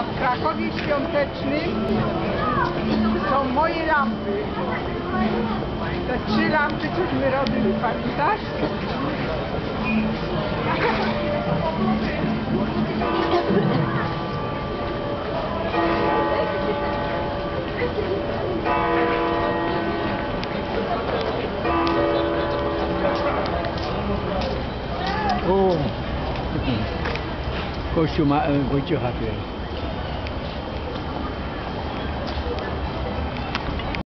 A w Krakowie Świątecznym są moje lampy. Te 3 lampy, cośmy robili, pamiętasz? O, kościół Wojciecha tu jest.